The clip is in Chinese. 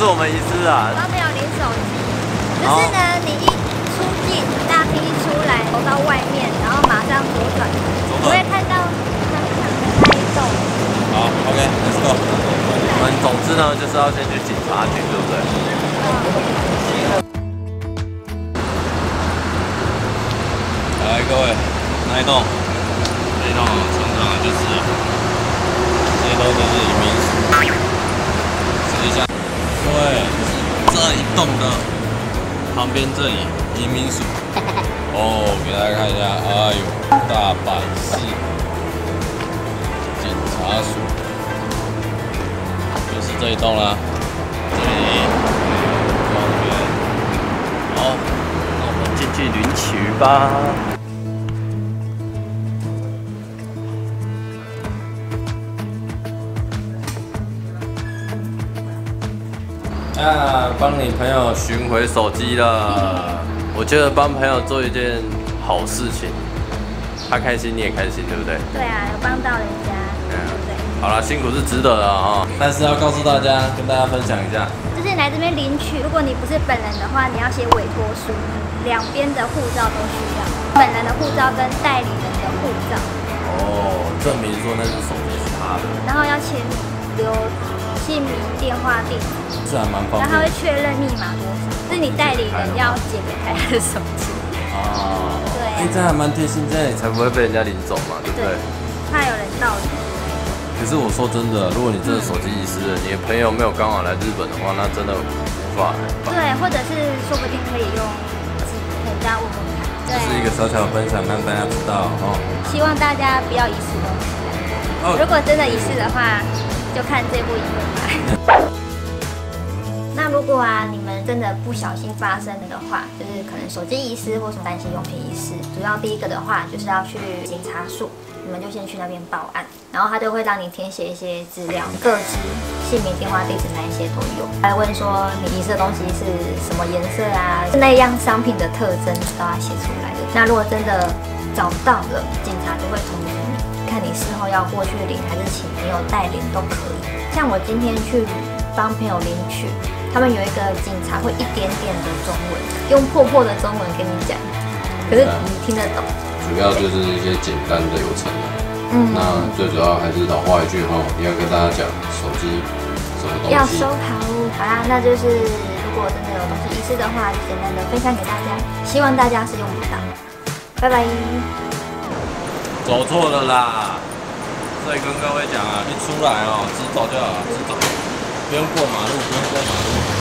我们遗失啊。 都没有领手机，可是呢，你一出境，大厅一出来，走到外面，然后马上左转，你会看到商场的那一栋。 好 ，OK，Let's go。 我们总之呢，就是要先去警察局，对不对？ 来，各位，那一栋常常就是这一栋就是移民署。试一下，各位，这一栋的旁边这里移民署。哦，给大家看一下，哎呦，大阪市警察署，就是这一栋啦。这里，往这边，好， 那我们进去领取吧。帮你朋友寻回手机了。我觉得帮朋友做一件好事情，他开心你也开心，对不对？ 对啊，有帮到人家，对不对？ 好了，辛苦是值得的啊、但是要告诉大家，跟大家分享一下， 就是来这边领取，如果你不是本人的话，你要写委托书，两边的护照都需要，本人的护照跟代理人的护照。 哦，证明说那只手机是他的， 然后要签名，留姓名、电话、地址， 这还蛮方便。 然后他会确认密码多少，是你代理人要解给他的手机。 哦， 对啊这样还蛮贴心，这样你才不会被人家领走嘛，对不对？ 怕有人盗领。 可是我说真的，如果你真的手机遗失了，你的朋友没有刚好来日本的话，那真的无法。 对，或者是说不定可以用人家问问看。对， 这是一个小小的分享，让大家知道哦。 希望大家不要遗失东西。如果真的遗失的话，就看这部影片吧。那如果啊，你们真的不小心发生了的话，就是可能手机遗失或什么单性用品遗失，主要第一个的话就是要去警察署，你们就先去那边报案，然后他就会让你填写一些资料，个资、姓名、电话、地址那一些都有，还会问说你遗失的东西是什么颜色啊，那样商品的特征都要写出来的。那如果真的找到了，警察就会通知你，看你事后要过去领还是请朋友代领都可以。像我今天去帮朋友领取，他们有一个警察会一点点的中文，用破破的中文跟你讲，可是你听得懂。 主要就是一些简单的流程。那最主要还是老话一句哈，你要跟大家讲手机什么东西要收好。好啦，那就是如果真的有东西遗失的话，就简单的分享给大家，希望大家是用不到。拜拜。 走错了啦！所以跟各位讲啊，一出来哦，直走就好了，直走，不用过马路，不用过马路。